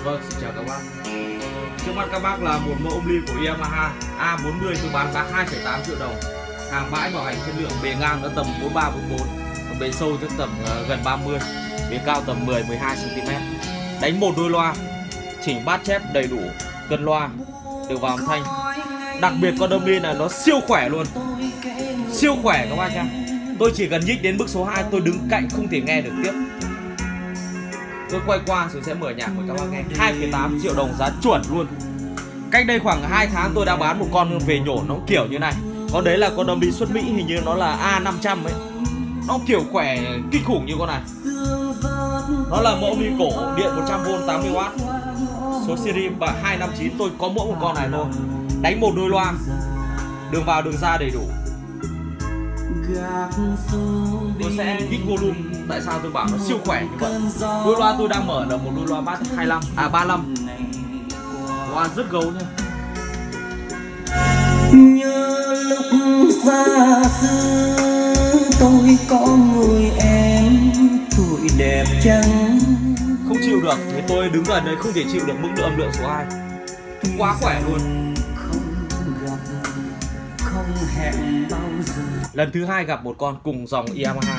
Vâng, xin chào các bác. Trước mắt các bác là một mẫu âm ly của Yamaha A40 tôi bán giá 2,8 triệu đồng. Hàng bãi bảo hành chất lượng, bề ngang nó tầm 43-44, bề sâu chắc tầm gần 30, bề cao tầm 10-12 cm. Đánh một đôi loa, chỉnh bát chép đầy đủ, cân loa, được vào âm thanh. Đặc biệt con âm ly này nó siêu khỏe luôn, siêu khỏe các bác nha. Tôi chỉ cần nhích đến bước số 2, tôi đứng cạnh không thể nghe được tiếp. Tôi quay qua rồi sẽ mở nhạc với các bác nghe. 2,8 triệu đồng giá chuẩn luôn. Cách đây khoảng 2 tháng tôi đã bán một con về nhổ nó kiểu như này. Con đấy là con âm ly xuất Mỹ, hình như nó là A500 ấy. Nó kiểu khỏe kinh khủng như con này. Nó là mẫu ly cổ, điện 100V 80W. Số series 259, tôi có mỗi một con này thôi. Đánh một đôi loa, đường vào đường ra đầy đủ. Tôi sẽ kích volume. Tại sao tôi bảo nó siêu khỏe như vậy? Đôi loa tôi đang mở là một đôi loa bass 35. Loa rất gấu nha. Nhớ lúc xa xưa tôi có người em tuổi đẹp trắng. Không chịu được thì tôi đứng gần đây không thể chịu được mức độ âm lượng số 2. Quá khỏe luôn. Không hẹn bao giờ. Lần thứ 2 gặp một con cùng dòng Yamaha.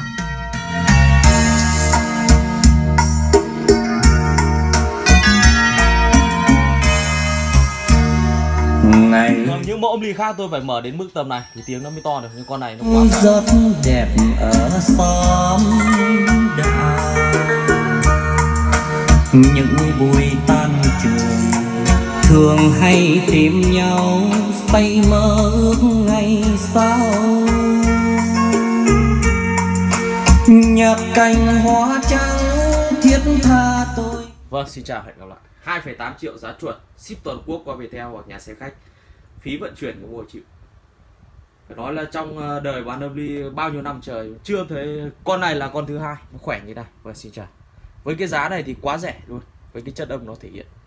Những mẫu âm ly khác tôi phải mở đến mức tầm này thì tiếng nó mới to được, nhưng con này nó quá khỏe. Rất đẹp ở xóm đảo, những buổi tan trường thường hay tìm nhau say mơ ước ngày sau. Nhạc cành hoa trắng thiết tha tôi. Vâng, xin chào, hẹn gặp lại. 2,8 triệu giá chuẩn, ship toàn quốc qua Viettel hoặc nhà xe khách. Phí vận chuyển của mua chịu. Phải nói là trong đời bán âm ly bao nhiêu năm trời chưa thấy con này là con thứ 2 nó khỏe như này. Vâng, xin chào. Với cái giá này thì quá rẻ luôn, với cái chất âm nó thể hiện.